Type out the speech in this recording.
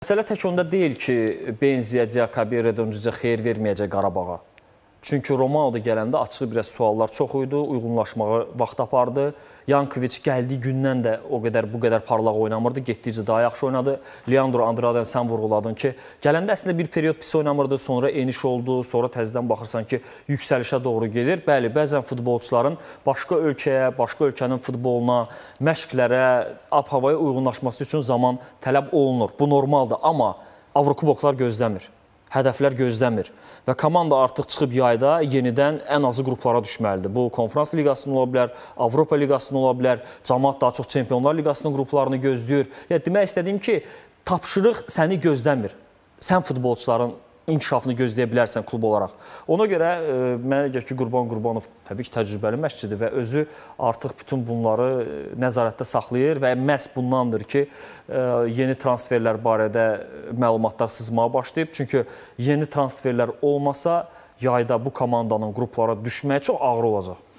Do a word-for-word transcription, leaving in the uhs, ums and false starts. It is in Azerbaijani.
Məsələ tək onda deyil ki, Benziya, Diakabi, Redonjica xeyir verməyəcək Qarabağa. Çünki Ronaldo gələndə açıq biraz suallar çox idi, uyğunlaşmağa vaxt apardı. Yankoviç gəldiyi gündən də o qədər bu qədər parlaq oynamırdı, getdikcə daha yaxşı oynadı. Leandro Andrade'ni sən vurğuladın ki, gələndə əslində bir period pis oynamırdı, sonra eniş oldu, sonra təzədən baxırsan ki, yüksəlişə doğru gedir. Bəli, bəzən futbolçuların başqa ölkəyə, başqa ölkənin futboluna, məşqlərə, ab-havaya uyğunlaşması üçün zaman tələb olunur. Bu normaldır, amma Avrokuboklar gözləmir. Hədəflər gözləmir və komanda artıq çıxıb yayda yenidən ən azı qruplara düşməlidir. Bu, Konferans Liqasının ola bilər, Avropa Liqasının ola bilər, cəmaət daha çox Çempionlar Liqasının qruplarını gözləyir. Yəni, demək istədiyim ki, tapşırıq səni gözləmir. Sən futbolçuların inkişafını gözləyə bilərsən klub olaraq. Ona görə e, mənə gəlir ki, Qurban Qurbanov təbii ki, təcrübəli məşqçidir və özü artıq bütün bunları nəzarətdə saxlayır və məhz bundandır ki, e, yeni transferlər barədə məlumatlar sızmağa başlayıb. Çünki yeni transferlər olmasa, yayda bu komandanın qruplara düşməyi çox ağır olacaq.